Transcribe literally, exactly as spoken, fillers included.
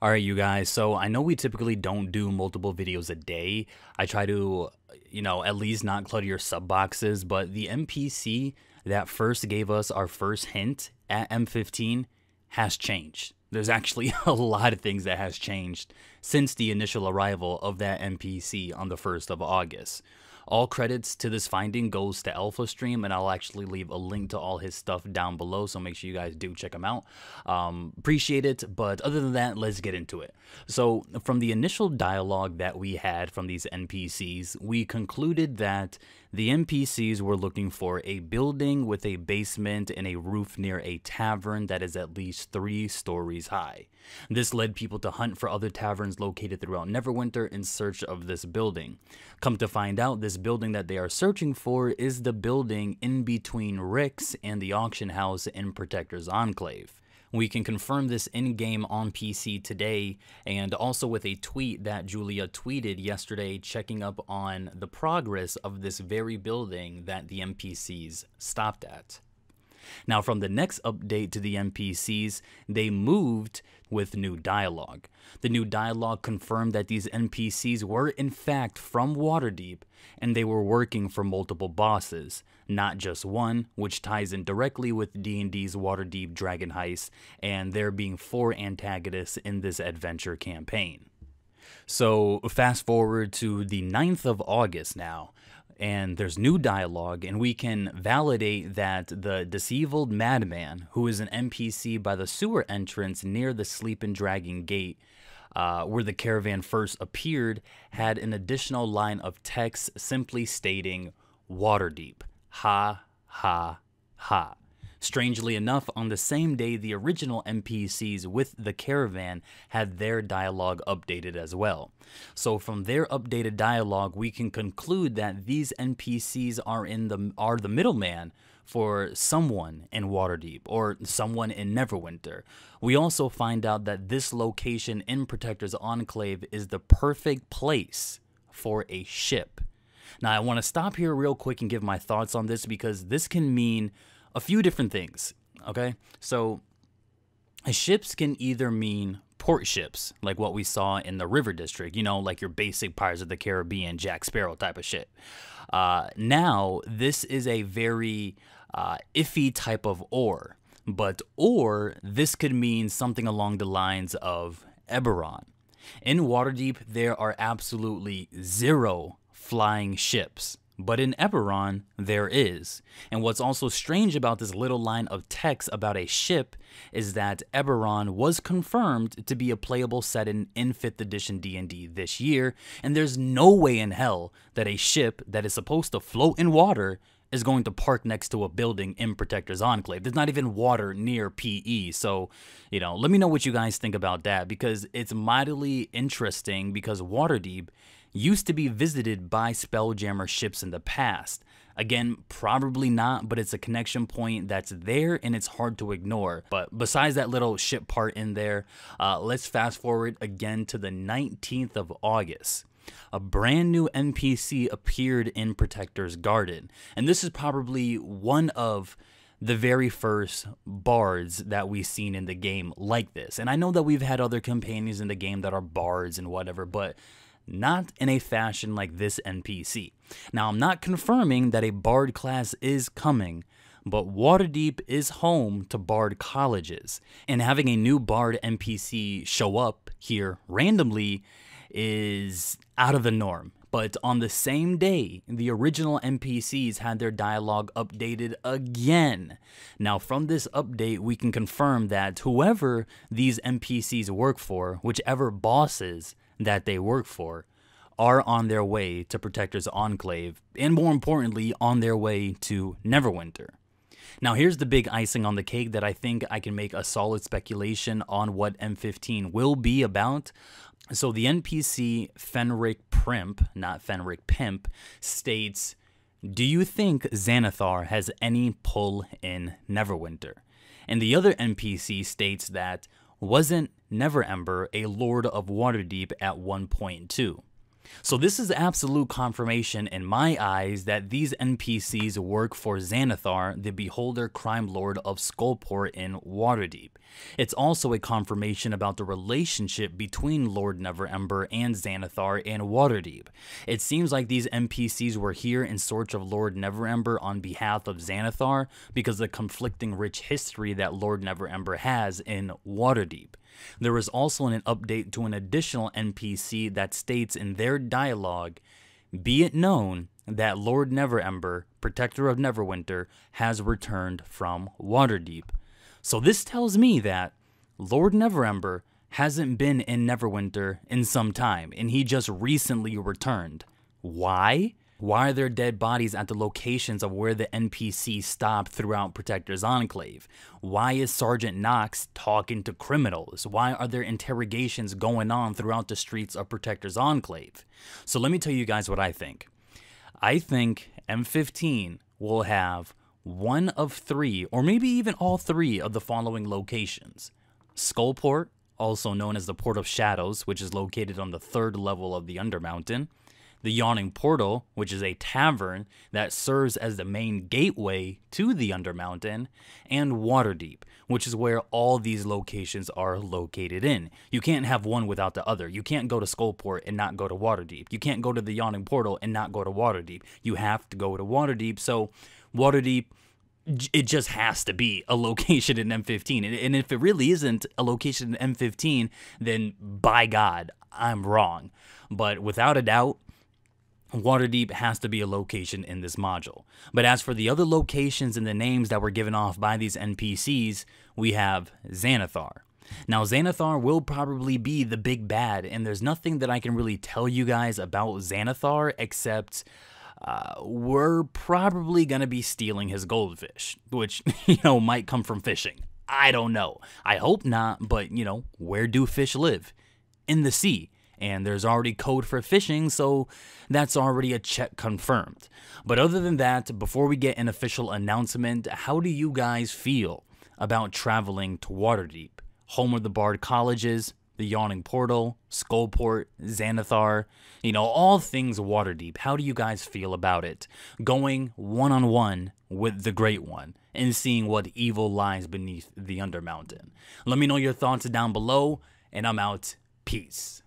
Alright, you guys, so I know we typically don't do multiple videos a day. I try to, you know, at least not clutter your sub boxes, but the N P C that first gave us our first hint at M fifteen has changed. There's actually a lot of things that has changed since the initial arrival of that N P C on the first of August. All credits to this finding goes to AlphaStream, and I'll actually leave a link to all his stuff down below, so make sure you guys do check him out. Um, appreciate it, but other than that, let's get into it. So, from the initial dialogue that we had from these N P Cs, we concluded that the N P Cs were looking for a building with a basement and a roof near a tavern that is at least three stories high. This led people to hunt for other taverns located throughout Neverwinter in search of this building. Come to find out, this building that they are searching for is the building in between Rick's and the auction house in Protector's Enclave. We can confirm this in-game on P C today, and also with a tweet that Julia tweeted yesterday checking up on the progress of this very building that the N P Cs stopped at. Now, from the next update to the N P Cs, they moved with new dialogue. The new dialogue confirmed that these N P Cs were in fact from Waterdeep, and they were working for multiple bosses, not just one, which ties in directly with D and D's Waterdeep Dragon Heist, and there being four antagonists in this adventure campaign. So, fast forward to the ninth of August now, and there's new dialogue, and we can validate that the Deceived Madman, who is an N P C by the sewer entrance near the Sleeping Dragon Gate, uh, where the caravan first appeared, had an additional line of text simply stating, "Waterdeep, ha, ha, ha." Strangely enough, on the same day, the original N P Cs with the caravan had their dialogue updated as well. So from their updated dialogue, we can conclude that these N P Cs are in the are the middleman for someone in Waterdeep or someone in Neverwinter. We also find out that this location in Protector's Enclave is the perfect place for a ship. Now, I want to stop here real quick and give my thoughts on this, because this can mean a few different things, okay? So, ships can either mean port ships, like what we saw in the River District, you know, like your basic Pirates of the Caribbean, Jack Sparrow type of shit. Uh, now, this is a very uh, iffy type of ore, but or this could mean something along the lines of Eberron. In Waterdeep, there are absolutely zero flying ships. But in Eberron, there is. And what's also strange about this little line of text about a ship is that Eberron was confirmed to be a playable setting in fifth edition D and D this year, and there's no way in hell that a ship that is supposed to float in water is going to park next to a building in Protector's Enclave. There's not even water near P E, so, you know, let me know what you guys think about that, because it's mightily interesting, because Waterdeep used to be visited by Spelljammer ships in the past. Again, probably not, but it's a connection point that's there and it's hard to ignore. But besides that little ship part in there, uh, let's fast forward again to the nineteenth of August. A brand new N P C appeared in Protector's Garden, and this is probably one of the very first bards that we've seen in the game like this. And I know that we've had other companions in the game that are bards and whatever, but not in a fashion like this N P C. Now, I'm not confirming that a bard class is coming, but Waterdeep is home to bard colleges, and having a new bard N P C show up here randomly is out of the norm. But on the same day, the original N P Cs had their dialogue updated again. Now, from this update, we can confirm that whoever these N P Cs work for, whichever bosses that they work for, are on their way to Protector's Enclave, and more importantly, on their way to Neverwinter. Now, here's the big icing on the cake that I think I can make a solid speculation on what M fifteen will be about. So the N P C Fenric Primp, not Fenric Pimp, states, "Do you think Xanathar has any pull in Neverwinter?" And the other N P C states that, "Wasn't Neverember a Lord of Waterdeep at one point too?" So this is absolute confirmation in my eyes that these N P Cs work for Xanathar, the Beholder Crime Lord of Skullport in Waterdeep. It's also a confirmation about the relationship between Lord Neverember and Xanathar in Waterdeep. It seems like these N P Cs were here in search of Lord Neverember on behalf of Xanathar because of the conflicting rich history that Lord Neverember has in Waterdeep. There is also an update to an additional N P C that states in their dialogue, "Be it known that Lord Neverember, Protector of Neverwinter, has returned from Waterdeep." So this tells me that Lord Neverember hasn't been in Neverwinter in some time, and he just recently returned. Why? Why are there dead bodies at the locations of where the N P C stopped throughout Protector's Enclave? Why is Sergeant Knox talking to criminals? Why are there interrogations going on throughout the streets of Protector's Enclave? So let me tell you guys what I think. I think M fifteen will have one of three, or maybe even all three of the following locations. Skullport, also known as the Port of Shadows, which is located on the third level of the Undermountain. The Yawning Portal, which is a tavern that serves as the main gateway to the Undermountain, and Waterdeep, which is where all these locations are located in. You can't have one without the other. You can't go to Skullport and not go to Waterdeep. You can't go to the Yawning Portal and not go to Waterdeep. You have to go to Waterdeep, so Waterdeep, it just has to be a location in M fifteen. And if it really isn't a location in M fifteen, then by God, I'm wrong. But without a doubt, Waterdeep has to be a location in this module. But as for the other locations and the names that were given off by these N P Cs, we have Xanathar. Now, Xanathar will probably be the big bad, and there's nothing that I can really tell you guys about Xanathar except uh, we're probably going to be stealing his goldfish, which, you know, might come from fishing. I don't know. I hope not, but, you know, where do fish live? In the sea. And there's already code for fishing, so that's already a check confirmed. But other than that, before we get an official announcement, how do you guys feel about traveling to Waterdeep, home of the Bard Colleges, the Yawning Portal, Skullport, Xanathar, you know, all things Waterdeep? How do you guys feel about it? Going one-on-one with the Great One and seeing what evil lies beneath the Undermountain. Let me know your thoughts down below, and I'm out. Peace.